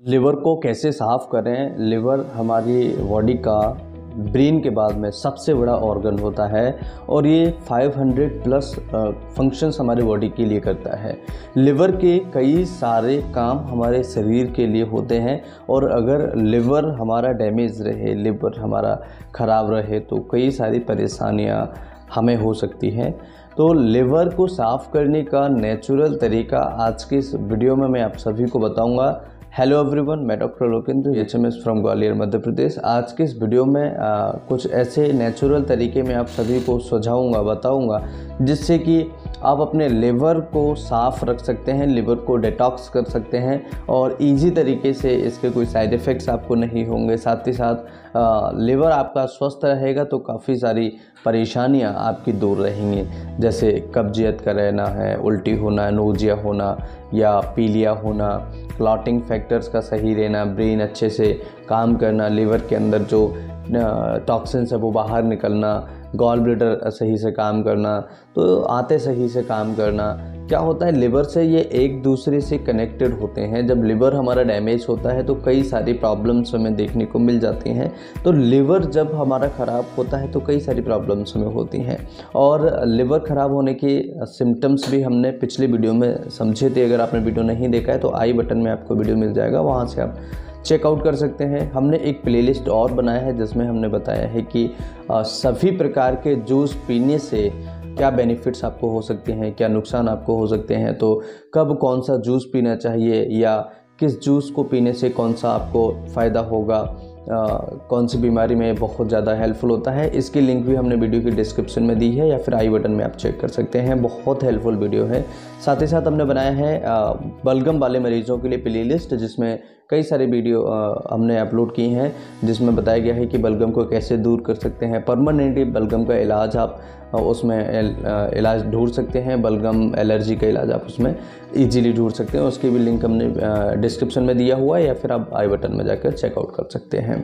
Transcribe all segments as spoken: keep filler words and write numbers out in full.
Liver को कैसे साफ़ करें। लिवर हमारी बॉडी का ब्रेन के बाद में सबसे बड़ा ऑर्गन होता है और ये पाँच सौ प्लस फंक्शंस हमारी बॉडी के लिए करता है। लिवर के कई सारे काम हमारे शरीर के लिए होते हैं और अगर लिवर हमारा डैमेज रहे, लिवर हमारा ख़राब रहे तो कई सारी परेशानियां हमें हो सकती हैं। तो लिवर को साफ़ करने का नेचुरल तरीका आज के इस वीडियो में मैं आप सभी को बताऊंगा। हेलो एवरीवन, मैं doctor Lokendra, H M S from Gwalior Madhya Pradesh. आज के इस वीडियो में आ, कुछ ऐसे नेचुरल तरीके में आप सभी को सुझाऊंगा, बताऊंगा, जिससे कि आप अपने लिवर को साफ़ रख सकते हैं, लिवर को डिटॉक्स कर सकते हैं और इजी तरीके से इसके कोई साइड इफ़ेक्ट्स आपको नहीं होंगे। साथ ही साथ आ, लिवर आपका स्वस्थ रहेगा तो काफ़ी सारी परेशानियां आपकी दूर रहेंगी, जैसे कब्जियत का रहना है, उल्टी होना, नोजिया होना या पीलिया होना, क्लॉटिंग फैक्टर्स का सही रहना, ब्रेन अच्छे से काम करना, लिवर के अंदर जो टॉक्सिन्स है वो बाहर निकलना, गॉल ब्लैडर सही से काम करना, तो आते सही से काम करना। क्या होता है, लिवर से ये एक दूसरे से कनेक्टेड होते हैं। जब लिवर हमारा डैमेज होता है तो कई सारी प्रॉब्लम्स हमें देखने को मिल जाती हैं। तो लिवर जब हमारा ख़राब होता है तो कई सारी प्रॉब्लम्स हमें होती हैं और लिवर ख़राब होने के सिम्टम्स भी हमने पिछले वीडियो में समझे थे। अगर आपने वीडियो नहीं देखा है तो आई बटन में आपको वीडियो मिल जाएगा, वहाँ से आप चेकआउट कर सकते हैं। हमने एक प्लेलिस्ट और बनाया है जिसमें हमने बताया है कि सभी प्रकार के जूस पीने से क्या बेनिफिट्स आपको हो सकते हैं, क्या नुकसान आपको हो सकते हैं, तो कब कौन सा जूस पीना चाहिए या किस जूस को पीने से कौन सा आपको फ़ायदा होगा, आ, कौन सी बीमारी में बहुत ज़्यादा हेल्पफुल होता है। इसकी लिंक भी हमने वीडियो की डिस्क्रिप्शन में दी है या फिर आई बटन में आप चेक कर सकते हैं। बहुत हेल्पफुल वीडियो है। साथ ही साथ हमने बनाया है आ, बलगम वाले मरीजों के लिए प्लेलिस्ट, जिसमें कई सारे वीडियो आ, हमने अपलोड किए हैं, जिसमें बताया गया है कि बलगम को कैसे दूर कर सकते हैं। परमानेंटली बलगम का इलाज आप उसमें इलाज ढूंढ सकते हैं, बलगम एलर्जी का इलाज आप उसमें इजीली ढूंढ सकते हैं। उसकी भी लिंक हमने डिस्क्रिप्शन में दिया हुआ है या फिर आप आई बटन में जाकर चेकआउट कर सकते हैं।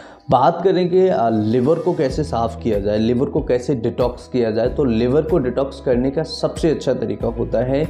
बात करें कि लिवर को कैसे साफ़ किया जाए, लिवर को कैसे डिटॉक्स किया जाए, तो लिवर को डिटॉक्स करने का सबसे अच्छा तरीका होता है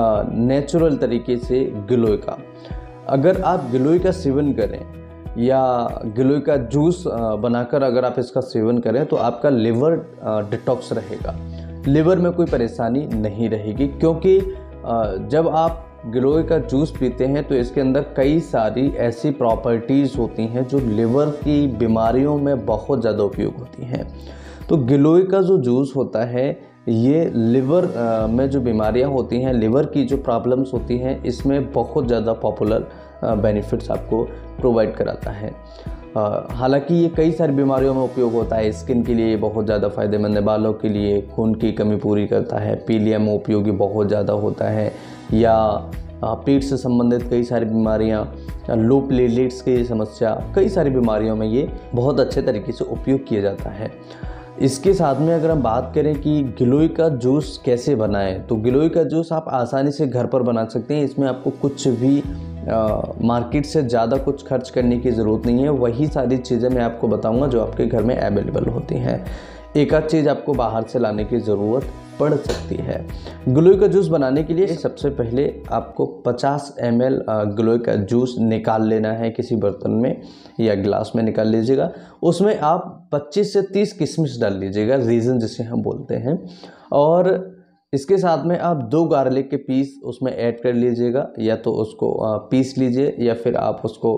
नेचुरल तरीके से गिलोय का। अगर आप गिलोय का सेवन करें या गिलोय का जूस बनाकर अगर आप इसका सेवन करें तो आपका लिवर डिटॉक्स रहेगा, लिवर में कोई परेशानी नहीं रहेगी। क्योंकि जब आप गिलोय का जूस पीते हैं तो इसके अंदर कई सारी ऐसी प्रॉपर्टीज़ होती हैं जो लिवर की बीमारियों में बहुत ज़्यादा उपयोग होती हैं। तो गिलोय का जो जूस होता है ये लिवर में जो बीमारियां होती हैं, लिवर की जो प्रॉब्लम्स होती हैं, इसमें बहुत ज़्यादा पॉपुलर बेनिफिट्स आपको प्रोवाइड कराता है। हालांकि ये कई सारी बीमारियों में उपयोग होता है। स्किन के लिए बहुत ज़्यादा फ़ायदेमंद है, बालों के लिए खून की कमी पूरी करता है, पीलिया में उपयोगी बहुत ज़्यादा होता है, या पेट से संबंधित कई सारी बीमारियां, लो प्लेटलेट्स की समस्या, कई सारी बीमारियों में ये बहुत अच्छे तरीके से उपयोग किया जाता है। इसके साथ में अगर हम बात करें कि गिलोय का जूस कैसे बनाएं, तो गिलोय का जूस आप आसानी से घर पर बना सकते हैं। इसमें आपको कुछ भी मार्केट से ज़्यादा कुछ खर्च करने की ज़रूरत नहीं है। वही सारी चीज़ें मैं आपको बताऊंगा जो आपके घर में अवेलेबल होती हैं। एक आध चीज़ आपको बाहर से लाने की ज़रूरत पड़ सकती है। गिलोय का जूस बनाने के लिए सबसे पहले आपको पचास एम एल गिलोय का जूस निकाल लेना है, किसी बर्तन में या गिलास में निकाल लीजिएगा। उसमें आप पच्चीस से तीस किशमिश डाल लीजिएगा, रीज़न जिसे हम बोलते हैं, और इसके साथ में आप दो गार्लिक के पीस उसमें ऐड कर लीजिएगा। या तो उसको पीस लीजिए या फिर आप उसको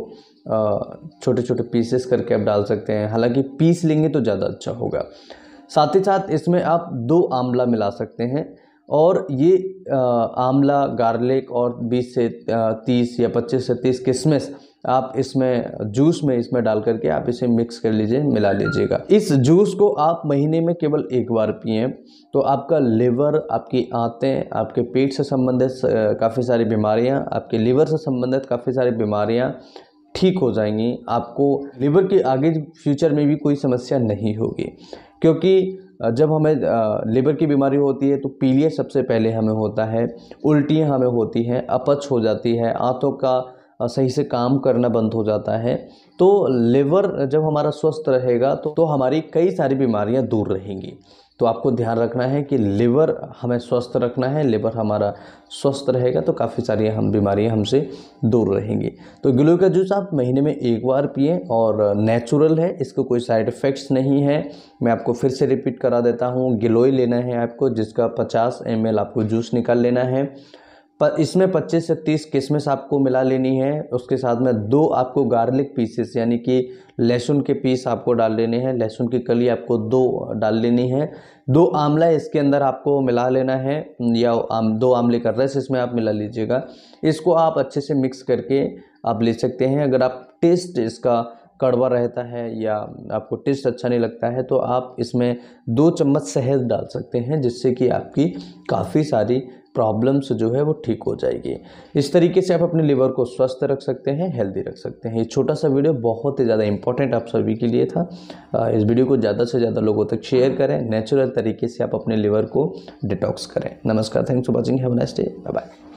छोटे छोटे पीसेस करके आप डाल सकते हैं। हालांकि पीस लेंगे तो ज़्यादा अच्छा होगा। साथ ही साथ इसमें आप दो आंवला मिला सकते हैं और ये आंवला, गार्लिक और बीस से तीस या पच्चीस से तीस किशमिश आप इसमें जूस में इसमें डाल करके आप इसे मिक्स कर लीजिए, मिला लीजिएगा। इस जूस को आप महीने में केवल एक बार पिएं तो आपका लिवर, आपकी आंतें, आपके पेट से संबंधित काफ़ी सारी बीमारियां, आपके लिवर से संबंधित काफ़ी सारी बीमारियां ठीक हो जाएंगी। आपको लिवर की आगे फ्यूचर में भी कोई समस्या नहीं होगी। क्योंकि जब हमें लिवर की बीमारी होती है तो पीलिया सबसे पहले हमें होता है, उल्टियाँ हमें होती हैं, अपच हो जाती है, आंतों का सही से काम करना बंद हो जाता है। तो लिवर जब हमारा स्वस्थ रहेगा तो, तो हमारी कई सारी बीमारियां दूर रहेंगी। तो आपको ध्यान रखना है कि लिवर हमें स्वस्थ रखना है। लिवर हमारा स्वस्थ रहेगा तो काफ़ी सारी हम बीमारियां हमसे दूर रहेंगी। तो गिलोय का जूस आप महीने में एक बार पिएं और नेचुरल है, इसको कोई साइड इफ़ेक्ट्स नहीं है। मैं आपको फिर से रिपीट करा देता हूँ, गिलोय लेना है आपको, जिसका पचास एम एल आपको जूस निकाल लेना है। पर इसमें पच्चीस से तीस किशमिश आपको मिला लेनी है। उसके साथ में दो आपको गार्लिक पीसेस यानी कि लहसुन के पीस आपको डाल लेने हैं। लहसुन की कली आपको दो डाल लेनी है। दो आंवला इसके अंदर आपको मिला लेना है, या आम, दो आंवले का रस इसमें आप मिला लीजिएगा। इसको आप अच्छे से मिक्स करके आप ले सकते हैं। अगर आप टेस्ट इसका कड़वा रहता है या आपको टेस्ट अच्छा नहीं लगता है तो आप इसमें दो चम्मच शहद डाल सकते हैं, जिससे कि आपकी काफ़ी सारी प्रॉब्लम्स जो है वो ठीक हो जाएगी। इस तरीके से आप अपने लिवर को स्वस्थ रख सकते हैं, हेल्दी रख सकते हैं। ये छोटा सा वीडियो बहुत ही ज़्यादा इंपॉर्टेंट आप सभी के लिए था। इस वीडियो को ज़्यादा से ज़्यादा लोगों तक शेयर करें। नेचुरल तरीके से आप अपने लिवर को डिटॉक्स करें। नमस्कार, thanks for watching, have a nice day, bye bye.